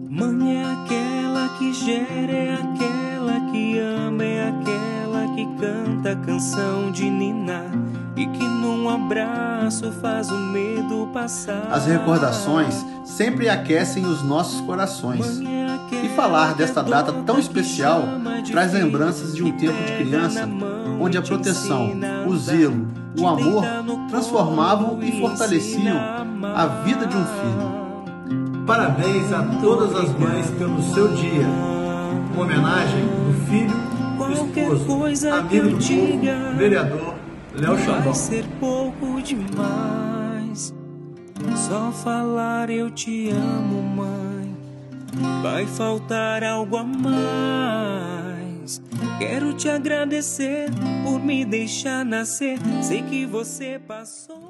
Mãe é aquela que gera, é aquela que ama, é aquela que canta a canção de ninar e que num abraço faz o medo passar. As recordações sempre aquecem os nossos corações. E falar desta data tão especial traz lembranças de um tempo de criança, onde a proteção, o zelo, o amor transformavam e fortaleciam a vida de um filho. Parabéns a todas as mães pelo seu dia. Uma homenagem do filho, do esposo, amigo do povo, vereador Léo Xandão. Vai ser pouco demais só falar eu te amo, mãe. Vai faltar algo a mais. Quero te agradecer por me deixar nascer. Sei que você passou